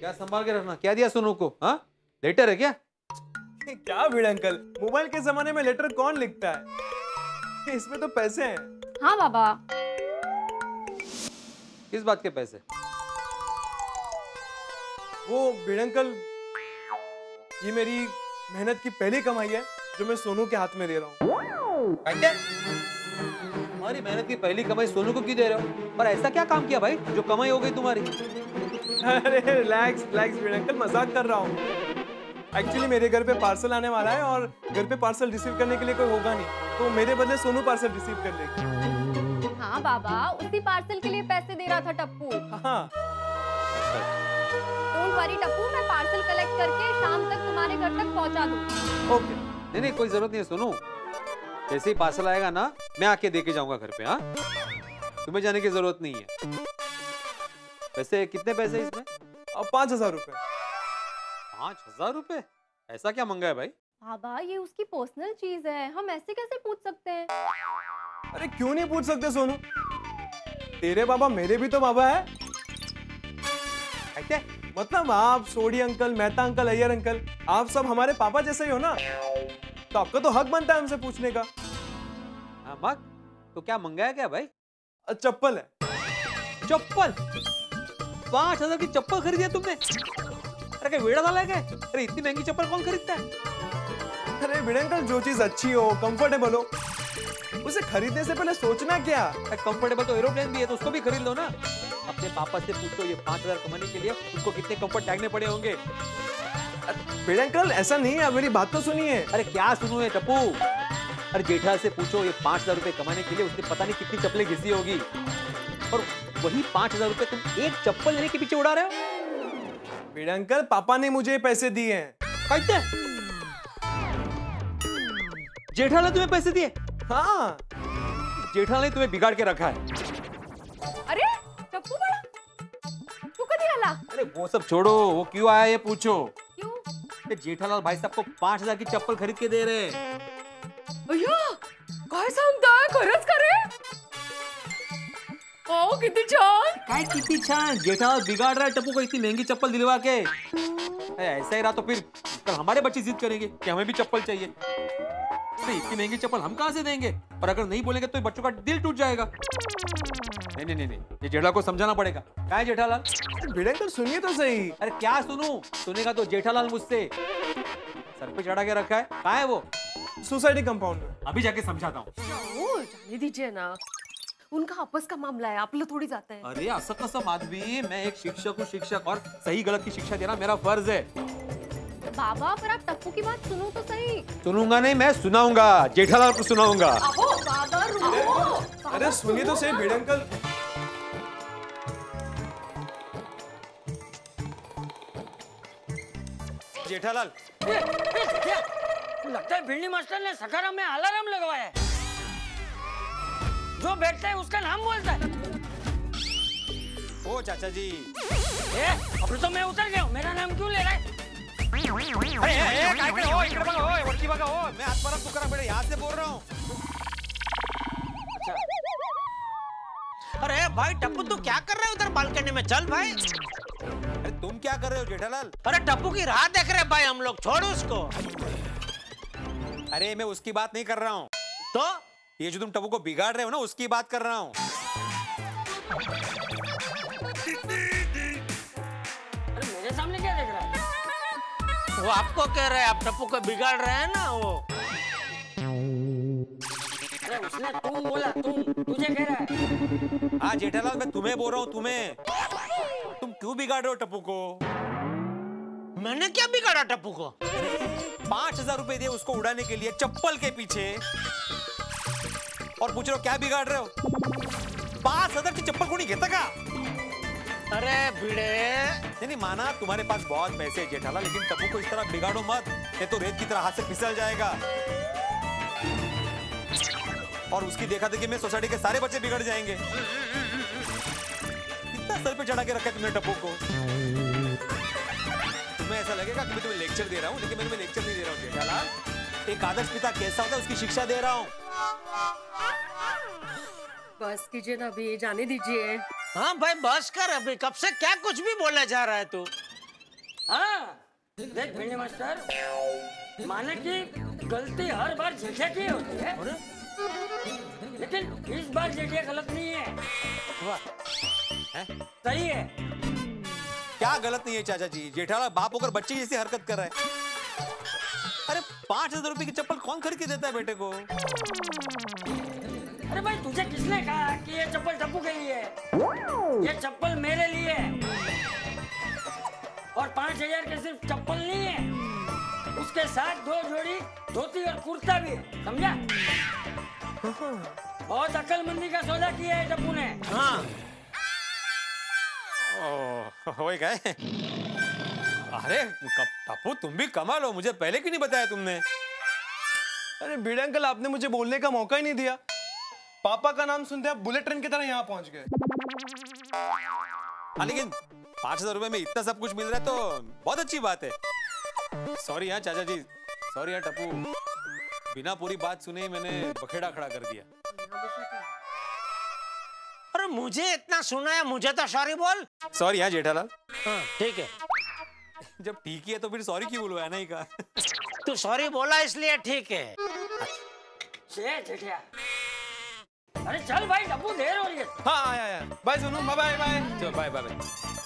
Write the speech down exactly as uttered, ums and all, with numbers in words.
क्या संभाल के रखना? क्या दिया सोनू को? हाँ, लेटर है क्या? क्या भिड़ अंकल, मोबाइल के जमाने में लेटर कौन लिखता है? इसमें तो पैसे हैं। हाँ बाबा। किस बात के पैसे? वो भिड़ अंकल, ये मेरी मेहनत की पहली कमाई है जो मैं सोनू के हाथ में दे रहा हूँ। तुम्हारी मेहनत की पहली कमाई सोनू को क्यों दे रहे हो? पर ऐसा क्या काम किया भाई जो कमाई हो गई तुम्हारी? अरे रिलैक्स रिलैक्स भिड़ अंकल, मजाक कर रहा हूँ। एक्चुअली मेरे घर पे पार्सल आने वाला है और घर पे पार्सल रिसीव करने के लिए कोई होगा नहीं, तो मेरे बदले सोनू पार्सल रिसीव कर लेगी। हाँ बाबा, उसी पार्सल के लिए पैसे दे रहा था टप्पू। हाँ। डोंट वरी टप्पू, मैं पार्सल कलेक्ट करके शाम तक तुम्हारे घर तक पहुंचा दूंगा। ओके। नहीं नहीं, कोई जरूरत नहीं है सोनू। जैसे ही पार्सल आएगा ना, मैं आके दे के जाऊंगा घर पे। हाँ, तुम्हें जाने की जरूरत नहीं है। वैसे कितने पैसे इसमें? अब पांच हजार रुपए। पांच हजार रुपए? ऐसा क्या मंगा है भाई? बाबा, ये उसकी पर्सनल चीज है, हम ऐसे कैसे पूछ सकते हैं? अरे क्यों नहीं पूछ सकते सोनू? तेरे बाबा मेरे भी तो बाबा है। क्या मतलब आप, Sodhi uncle, Mehta uncle, Iyer uncle, आप सब हमारे पापा जैसे ही हो ना, तो आपका तो हक बनता है हमसे पूछने का। हाँ मग, तो क्या मंगाया क्या भाई? चप्पल है। चप्पल? पांच हजार की चप्पल खरीदी है तुमने? अरे क्या वेड़ा डाला है क्या? अरे इतनी महंगी चप्पल कौन खरीदता है? अरे भिड़ अंकल, जो चीज अच्छी हो, कंफर्टेबल हो, उसे खरीदने से पहले सोचना क्या? कंफर्टेबल तो एरोप्लेन भी है, तो उसको भी खरीद लो ना। अपने पापा से पूछो, ये पांच हजार कमाने के लिए उनको कितने कंफर्ट टांगने पड़े होंगे। भिड़ अंकल ऐसा नहीं है, मेरी बात तो सुनिए। अरे क्या सुनू है टप्पू? अरे जेठा से पूछो, ये पांच हजार रुपए कमाने के लिए उसने पता नहीं कितनी चप्पलें घिसी होगी, और वही पांच हजार रुपए तुम एक चप्पल लेने के पीछे उड़ा रहे हो। भिड़ अंकल, पापा ने मुझे पैसे दिए हैं। कैसे? जेठालाल तुम्हें पैसे दिए? हाँ। जेठालाल ने तुम्हें बिगाड़ के रखा है। अरे टप्पू बड़ा, तू कभी आला? अरे वो सब छोड़ो, वो क्यों आया ये पूछो। क्यों? कि जेठालाल भाई साहब को पांच हजार की चप्पल खरीद के दे रहे हैं। भैया काय सांगताय? खरंच का रे? ओ किती छान! काय किती छान! जेठालाल बिगाड़ रहा है टप्पू को इतनी महंगी चप्पल दिलवा के। ऐसा ही रहा तो फिर कल हमारे बच्चे जिद करेंगे कि हमें भी चप्पल चाहिए। तो इतनी महंगी चप्पल हम कहां से देंगे? और अगर नहीं बोलेंगे तो बच्चों का दिल टूट जाएगा। नहीं नहीं नहीं नहीं, ये जेठालाल को समझाना पड़ेगा। क्या है जेठालाल? भिड़ अंकल सुनिए तो सही। अरे क्या सुनूं? सुनेगा तो जेठालाल मुझसे सर पे चढ़ा के रखा है। कहाँ है वो? सोसाइटी कंपाउंड में। अभी जाके समझाता हूँ। ओ जाने दीजिए ना, उनका आपस का मामला है, आप लोग थोड़ी जाते हैं। अरे असं कसं माधवी, मैं एक शिक्षक हूँ, शिक्षक, और सही गलत की शिक्षा देना मेरा फर्ज है। बाबा पर आप टप्पू की बात सुनो तो सही। सुनूंगा नहीं, मैं सुनाऊंगा, जेठालाल को सुनाऊंगा। अबो बाबा रुको। अरे सुनिए तो सही भिड़ अंकल। जेठालाल, लगता है भिंडी मास्टर ने सखाराम में अलार्म लगवाया है। जो बैठता है उसका नाम बोलता है। ओ चाचा जी। ए, अब तो मैं उतर गया हूँ, मेरा नाम क्यों ले रहा है? अरे ए, काय करे हो? इकडे बघा हो, वरती बघा हो, मैं आत्माराम तुकाराम बेड़े यहाँ से बोल रहा हूँ। अरे भाई टप्पू, तू क्या कर रहे हो उधर बालकनी में? चल भाई। अरे तुम क्या कर रहे हो जेठालाल? अरे टप्पू की राह देख रहे भाई हम लोग, छोड़ उसको। अरे मैं उसकी बात नहीं कर रहा हूँ। तो ये जो तुम टप्पू को बिगाड़ रहे हो ना, उसकी बात कर रहा हूँ। अरे मेरे सामने क्या देख रहा है? वो आपको कह रहे हैं, आप टप्पू को बिगाड़ रहे हैं ना वो। अरे उसने तुम बोला, तुम, तुझे कह रहा है। हाँ जेठालाल, मैं तुम्हें बोल रहा हूँ, तुम्हें। तुम क्यों बिगाड़ रहे हो टप्पू को? मैंने क्या बिगाड़ा टप्पू को? पांच हजार रुपए दिए उसको उड़ाने के लिए चप्पल के पीछे, और पूछ रहे हो क्या बिगाड़ रहे हो? पांच हजार की चप्पल कोई घेता का? अरे भिड़े, नहीं नहीं, माना तुम्हारे पास बहुत पैसे है जेठालाल, लेकिन टप्पू को इस तरह बिगाड़ो मत, ये तो रेत की तरह हाथ से फिसल जाएगा। और उसकी देखा देखी में सोसाइटी के सारे बच्चे बिगड़ जाएंगे। कितना सर पे चढ़ा के रखा है तुमने टप्पू को। तुम्हें ऐसा लगेगा कि मैं तुम्हें लेक्चर दे रहा हूँ, लेकिन मैं तुम्हें लेक्चर नहीं दे रहा हूँ जेठालाल। एक आदर्श पिता कैसा होता है उसकी शिक्षा दे रहा हूँ। बस कीजिए ना अभी, जाने दीजिए। हाँ भाई बस कर अभी, कब से क्या कुछ भी बोला जा रहा है तू। हाँ देख भिंडी मास्टर, माने कि गलती हर बार जेठिया की होती है, लेकिन इस बार जेठिया गलत नहीं है, हैं? सही है। क्या गलत नहीं है चाचा जी? जेठालाल बाप होकर बच्चे जैसी हरकत कर रहा है। अरे पांच हजार रुपए की चप्पल कौन खरीद के देता है बेटे को? अरे भाई तुझे किसने कहा कि ये चप्पल टप्पू के लिए है? ये चप्पल मेरे लिए है, और पांच हजार के सिर्फ चप्पल नहीं है, उसके साथ दो जोड़ी धोती और कुर्ता भी है, समझा? बहुत अक्लमंदी का सौदा किया है टप्पू ने। हाँ वही गए। अरे टप्पू तुम भी कमाल हो, मुझे पहले क्यों नहीं बताया तुमने? अरे भिड़े अंकल, आपने मुझे बोलने का मौका ही नहीं दिया। पापा का नाम सुनते आप बुलेट ट्रेन की तरह यहाँ पहुंच गए। हाँ, लेकिन पांच हजार रुपए में इतना सब कुछ मिल रहा है तो बहुत अच्छी बात है। सॉरी हाँ चाचा जी, सॉरी हाँ टप्पू, बिना पूरी बात सुने ही मैंने बखेड़ा खड़ा कर दिया। अरे मुझे इतना सुना है, मुझे तो सॉरी बोल। सॉरी हाँ जेठालाल। हाँ ठीक है, जब ठीक ही है तो फिर सॉरी क्यों बोलवाया? नहीं कहा। तू सॉरी बोला इसलिए ठीक है। छे जेठिया, अरे चल भाई टप्पू देर हो रही है। हाँ आया आया। Bye Sonu, bye bye bye. चलो बाय बाय।